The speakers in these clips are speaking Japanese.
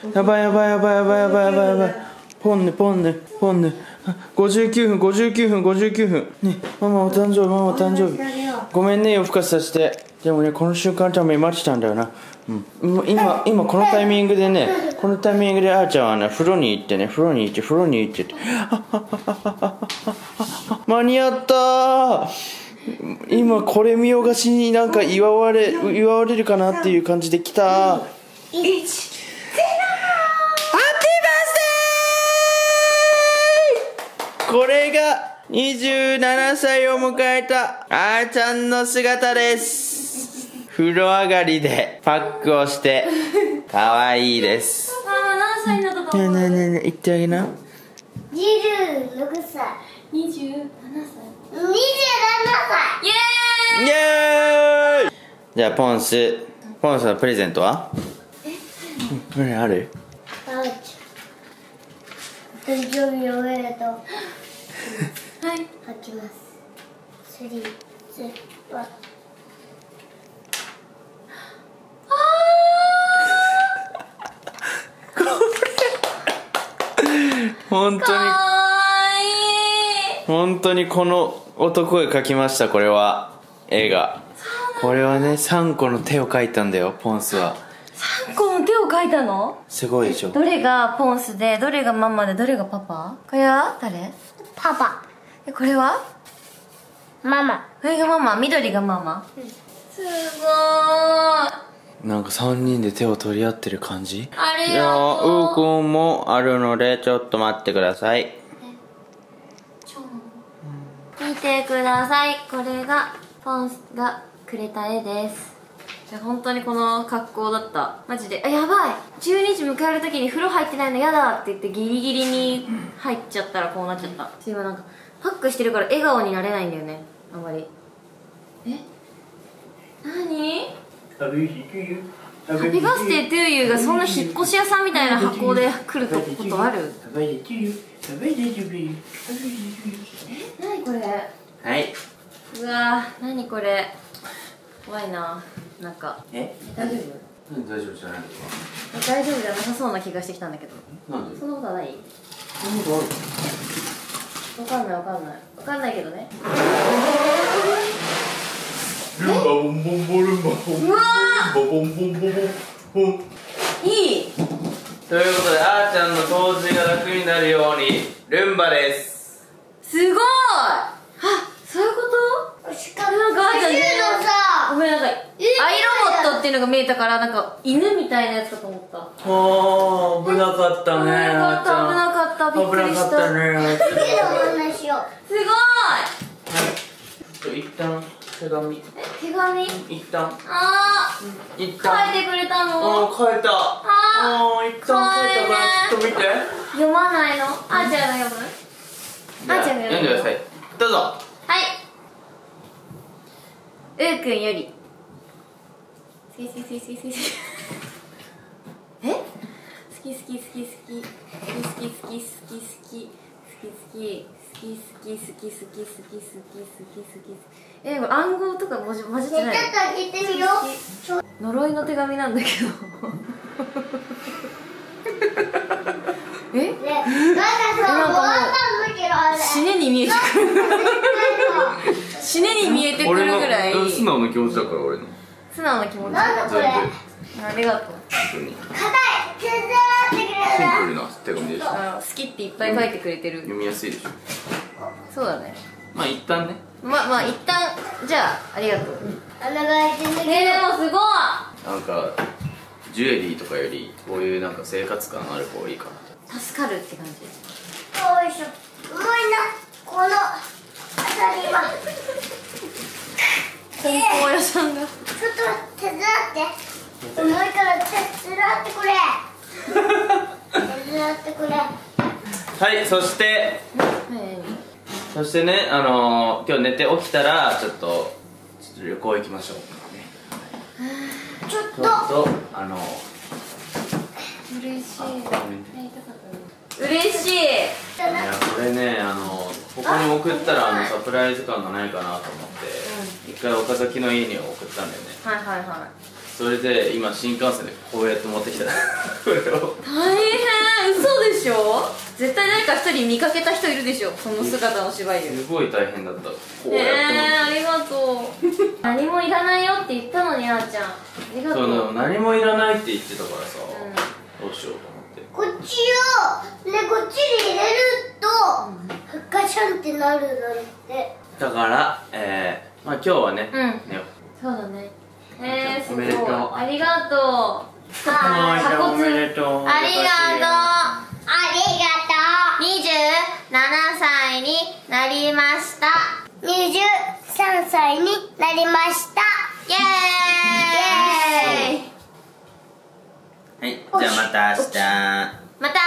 やばいやばいやばいやばいやばいやばいやばい。ポンヌポンヌポンヌ。59分59分59分ね。ママお誕生日ママお誕生日。ごめんね夜更かしさせて。でもねこの瞬間のために待ってたんだよな。今このタイミングでね、このタイミングであーちゃんはね風呂に行って風呂に行って間に合ったー。今これ見よがしになんか祝われるかなっていう感じで来たー。1これが27歳を迎えたあーちゃんの姿です。風呂上がりでパックをして可愛いです。 ママ何歳になったと思う？ ねえねえねえ言ってあげな。 26歳。27歳。27歳。イエーイ。 イエーイ。じゃあポンスのプレゼントは？何ある？ 誕生日おめでとう。はい。吐きます。3、2、1。 本当にこの男が描きました。これは絵が。これはね3個の手を描いたんだよポンスは。 3個の手を描いたの？ すごいでしょ。 どれがポンスでどれがママでどれがパパ？これは誰？パパ。これはママ。これがママ。緑がママ。すごーい。 なんか3人で手を取り合ってる感じ。 ありいやがとう。 ウーくんもあるのでちょっと待ってください。 見てください。これがポンスがくれた絵です。本当にこの格好だったマジで。やばい12時迎える時に風呂入ってないのやだって言ってギリギリに入っちゃったらこうなっちゃった。今なんかパックしてるから笑顔になれないんだよねあんまり。何？ハッピーバースデートゥーユーがそんな引っ越し屋さんみたいな箱で来ることある？何これ？ はい。 うわー何これ怖いな。なんか大丈夫？ 大丈夫じゃないのか。 大丈夫じゃなさそうな気がしてきたんだけど。 なんで？ そんなことはない？ そんなことある？ わかんないけどね。 ルンバボンボンボルンバボンボンボンボンボンボン。 いい。 ということであーちゃんの掃除が楽になるようにルンバです。 すごい。あ、そういうこと？しかもなんかあーちゃんごめんなさい。アイロボットっていうのが見えたからなんか犬みたいなやつかと思った。 あー危なかったね。 危なかったびっくりした。 危なかったね。 すごい。 一旦手紙。一旦書いてくれたの？ 書いた。一旦書いたからちょっと見て。 読まないの？あーちゃんが読む？あーちゃんが読む？ 読んでください。どうぞ。 はい。うーくんより。好き。これ暗号とか混じってない？ちょっと開けてみよう。呪いの手紙なんだけど。なんか死ねに見えてくる。死ねに見えてくるぐらい素直な気持ちだから俺の。 素直な気持ち。 なんだこれ。 ありがとう。 シンプルな手紙でしょ。 好きっていっぱい書いてくれてる。 読みやすいでしょ。 そうだね。 まあ一旦ね。 まあ一旦じゃあありがとう。でもすごい。 なんかジュエリーとかよりこういうなんか生活感ある方がいいかな。 助かるって感じ。 よいしょ。うまいな。この辺りは。 梱包屋さんが。 ちょっと手伝って。重いから手伝ってくれ。手伝ってくれ。 はい、そしてね、今日寝て起きたらちょっと旅行行きましょう。 ちょっと嬉しい。嬉しい。 いやこれねここに送ったらサプライズ感がないかなと思って、一回岡崎の家に送ったんだよね。 はい。 それで今新幹線でこうやって持ってきたこれを大変。嘘でしょ。絶対誰か一人見かけた人いるでしょ、その姿の芝居を。 すごい大変だった。こうやってありがとう。何もいらないよって言ったのに、あーちゃん。ありがとう。 そう何もいらないって言ってたからさ、どうしようと思って。 こっちをね、こっちに入れるとガチャンってなるのって。 だからまあ今日はね、 そうだね。すごい。 おめでとう。 ありがとう。 はいおめでとう。 ありがとう。 ありが 27歳になりました。 とう。23歳になりました。 イエーイ。 はい、じゃあまた明日。 また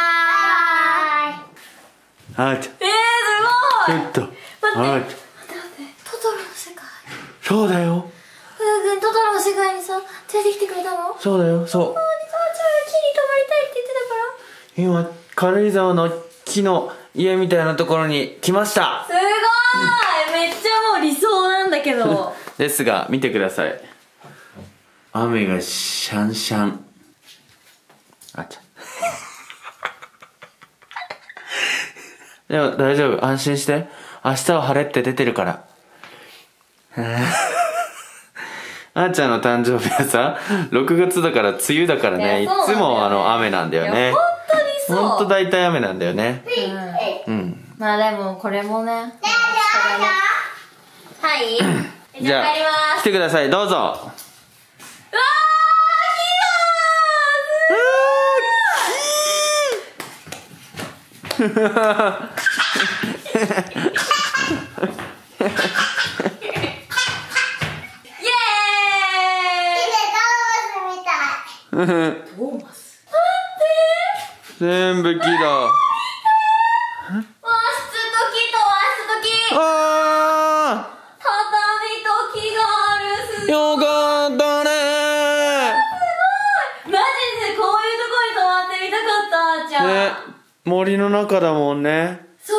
明日。 はい。 すごい。 ちょっと。 待って、 はい。 待って、トトロの世界。 そうだよ。 ふうくん、トトロの世界にさ、連れてきてくれたの？ そうだよ。そう。 あー、ちゃんが木に泊まりたいって言ってたから。 今軽井沢の木の家みたいなところに来ました。 すごい。めっちゃもう理想なんだけど。 ですが見てください。雨がシャンシャン。あっちゃ。でも大丈夫、安心して。明日は晴れって出てるから。あーちゃんの誕生日はさ、6月だから梅雨だからね、いつも雨なんだよね。 本当にそう。 ほんと大体雨なんだよね。 まあでもこれもね。はい。 じゃあ帰ります。 来てください、どうぞ。 うわー、 イエーイ。 トーマス。 全部木だ。 和室と木と和室と木。 あ畳と木がある。すごい。 よかったねマジでこういうとこに泊まってみたかった、あーちゃん。 ね、森の中だもんね。 そう、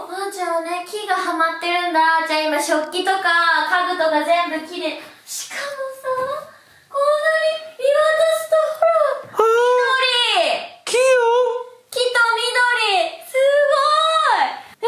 あーちゃんはね、木がハマってるんだ。あーちゃん今食器とか家具とか全部木で。しかもさ、こんなに見渡すとほら、緑。 木よ。 木と緑。すごい。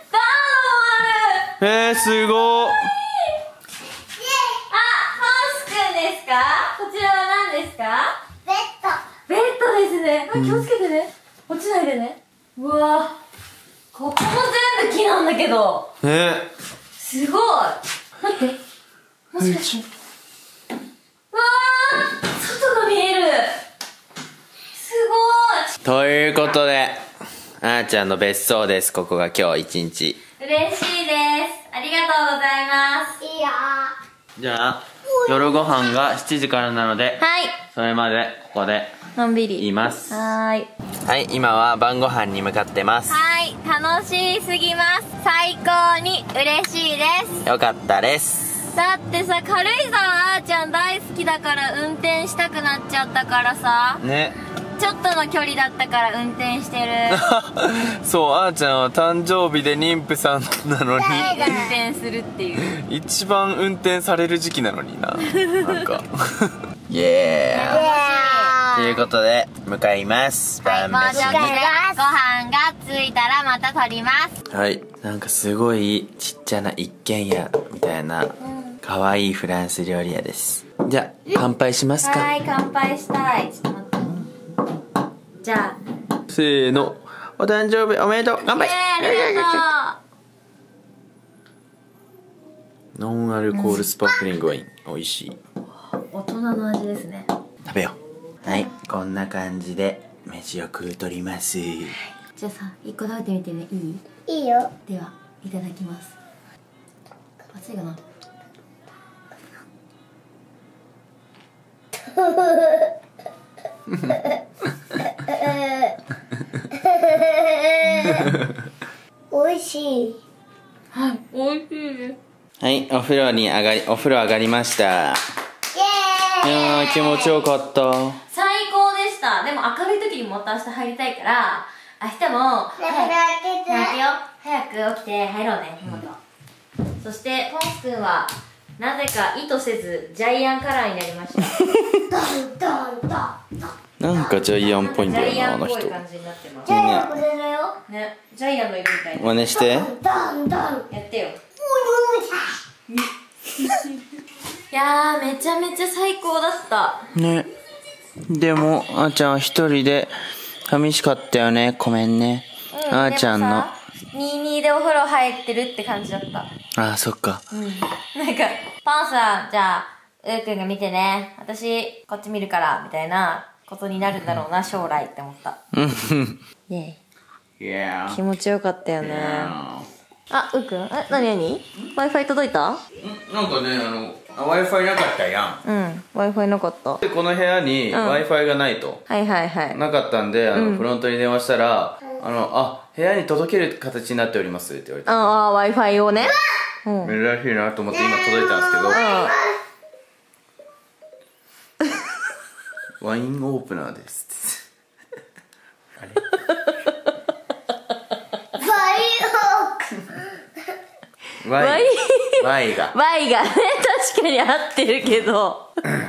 暖炉もある。 すごい。 あ、ハウスくんですか？こちらは何ですか？ ベッド。 ベッドですね。あ、気をつけてね。落ちないでね。うわぁ。ここも全部木なんだけど。 ね。 すごい。待って。もしかして。うわぁ。外が見える。すごい。 ということで、あーちゃんの別荘です。ここが今日一日。 嬉しいです。ありがとうございます。 いいよ。 じゃあ夜ご飯が7時からなので、 はい。 それまでここでのんびり。 います。 はーい。 はい、今は晩ご飯に向かってます。 はい。楽しすぎます。最高に嬉しいです。 よかったです。 だってさ、軽井沢あーちゃん大好きだから運転したくなっちゃったからさ、 ね。 ちょっとの距離だったから運転してる。 そう、あーちゃんは誕生日で妊婦さんなのに運転するっていう。 一番運転される時期なのにな。なんかイエーイということで向かいます。 はい、もう晩飯に。 ちょっとでご飯がついたらまた撮ります。 はい、なんかすごいちっちゃな一軒家みたいな可愛いフランス料理屋です。じゃあ乾杯しますか。 はい、乾杯したい。ちょっと待って。じゃあ。 せーの、お誕生日おめでとう、乾杯。 ありがとう。 ノンアルコールスパークリングワイン、美味しい。 大人の味ですね。 食べよう。はい、こんな感じで飯を食うとります。 じゃあさ、一個食べてみてね。いい？ いいよ。 では、いただきます。熱いかな。 美味しい。 はい、美味しいです。 はい、お風呂上がりました。 イいエーイ。 やー気持ちよかった。 最高でした。でも明るい時にまた明日入りたいから、明日も開けて。 早くよ。早く起きて入ろうね、妹。そしてポンスくんはなぜか意図せずジャイアンカラーになりました。 なんかジャイアンっぽいんジャイだよな、あの人。 アンっぽい感じになってますジャイアンこれだよ。 ね。ジャイアンの色みたいな。 真似して。 やってよ。いやー、めちゃめちゃ最高だった。 ね。でも、あーちゃんは一人で寂しかったよね。ごめんね。あーちゃんの。 22でお風呂入ってるって感じだった。 あー、そっか。 なんか、パンさん、じゃあ、うーくんが見てね。私、こっち見るから、みたいなことになるんだろうな、将来って思った。イェイ。気持ちよかったよね。あ、うーくんなになに ?Wi-Fi 届いた？ なんかね、Wi-Fi なかったやん。 うん、Wi-Fi なかった。 で、この部屋に Wi-Fi がないと。 はいはいはい。 なかったんで、フロントに電話したら、部屋に届ける形になっておりますって言われて。 ああ、Wi-Fi をね。 珍しいなと思って今届いたんですけど、ワインオープナーですあれワイが Y がね、確かに合ってるけど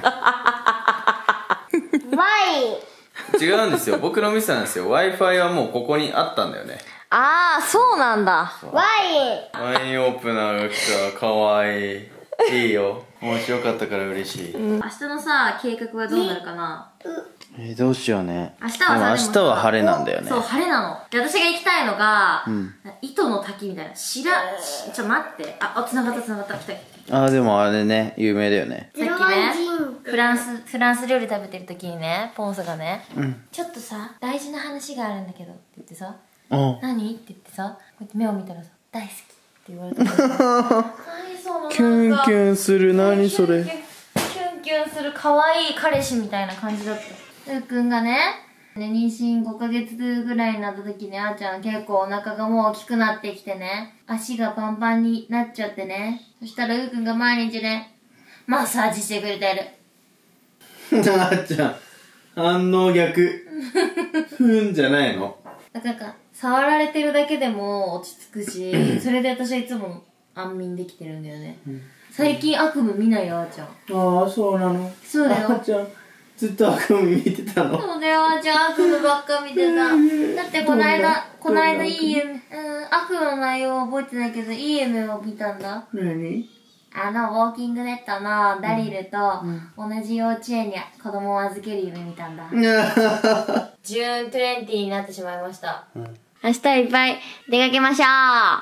違うんですよ、僕のミスなんですよ。 Wi-Fi はもうここにあったんだよね。 ああ、そうなんだ。 ワインオープナーが来た。かわいい。いいよ。面白かったから嬉しい。 明日のさ、計画はどうなるかな。 どうしようね。 明日はさ、 でも明日は晴れなんだよね。 そう、晴れなの。で、私が行きたいのが、糸の滝みたいな。ちょっと待って。繋がった。来た。 でもあれね、有名だよね。 さっきね、フランス料理食べてる時にね、ポンスがね、ちょっとさ、大事な話があるんだけどって言ってさ、何って言ってさ、こうやって目を見たらさ、大好きって言われたから何そのキュンキュンする。何それ。 キュンキュンする可愛い彼氏みたいな感じだった。うーくんがね、妊娠5ヶ月ぐらいになった時に、あーちゃん結構お腹がもう大きくなってきてね、足がパンパンになっちゃってね、そしたらうーくんが毎日ね、マッサージしてくれてる。 あーちゃん、反応逆。ふんじゃないの。 なんか、触られてるだけでも落ち着くし、それで私はいつも安眠できてるんだよね。最近悪夢見ないよ、あーちゃん。 ああ、そうなの。 そうだよ。 あーちゃん、ずっと悪夢見てたの。 そうだよ、あーちゃん悪夢ばっか見てた。だってこの間いい夢、悪夢の内容は覚えてないけど、いい夢を見たんだ。 何？ ウォーキングネットのダリルと同じ幼稚園に子供を預ける夢見たんだ。ジューン20になってしまいました。明日いっぱい出かけましょ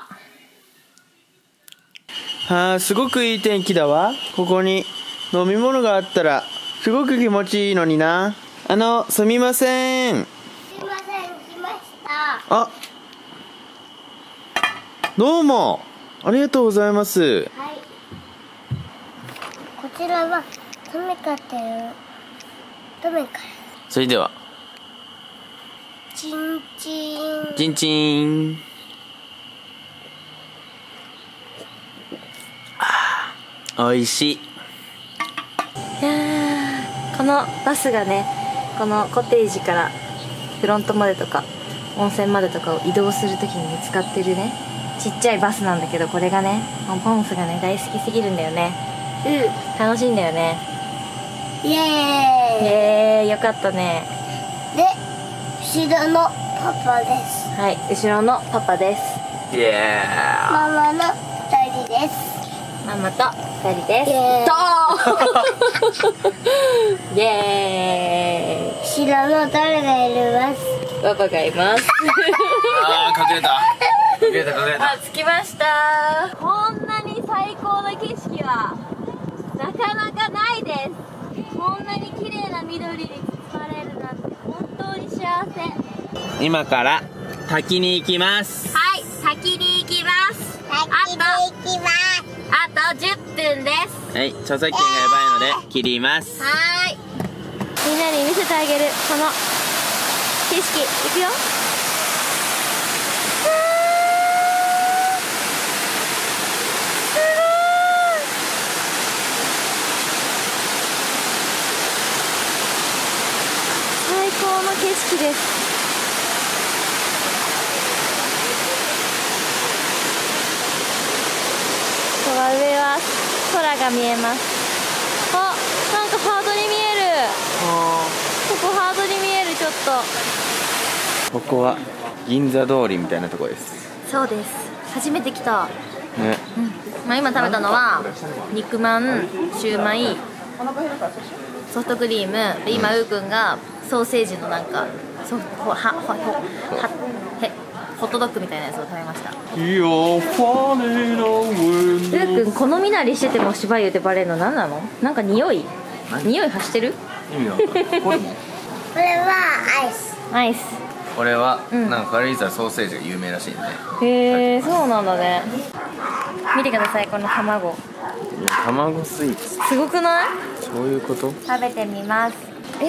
う。 すごくいい天気だわ。ここに飲み物があったらすごく気持ちいいのにな。すみません。 すいません、来ました。 どうもありがとうございます。 はい。こちらはトメカっていうトメカ。 それではチンチン。 チンチン。おいしい。 いやー、このバスがね、このコテージからフロントまでとか温泉までとかを移動するときに使ってるね、ちっちゃいバスなんだけど、これがね、ポンスがね大好きすぎるんだよね。楽しいんだよね。 イエーイ。 よかったね。 で、後ろのパパです。 はい、後ろのパパです。 ママの2人です。 ママと2人です。イエーイ。 後ろの誰がいます。 パパがいます。 隠れた。 着きました。こんなに最高な景色はなかなかないです。こんなに綺麗な緑に包まれるなんて本当に幸せ。 今から滝に行きます。 はい、滝に行きます。 先に行きます。 あと10分です。 はい、著作権がやばいので切ります。 はーい。みんなに見せてあげるこの景色。いくよ。最高の景色です。上は空が見えます。あ、なんかハードに見える。ここハードに見える。ちょっとここは銀座通りみたいなところです。 そうです。初めて来た。 ね。 まあ、今食べたのは肉まん、シューマイ、ソフトクリームで、今うーくんがソーセージのなんかホットドッグみたいなやつを食べました。うーくんこの身なりしてても芝居言うてバレるの何なの？なんか匂い発してる？ 意味わかんない。 これはアイス。 アイス。 これは、なんか軽井沢ソーセージが有名らしいんで。 へえ、そうなんだね。見てください、この卵。 卵スイーツ。 すごくない？ そういうこと？ 食べてみます。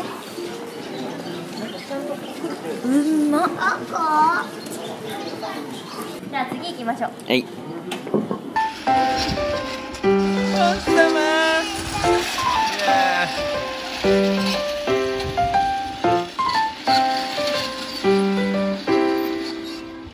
うんまっ。じゃあ次行きましょう。 はい。お疲れ様。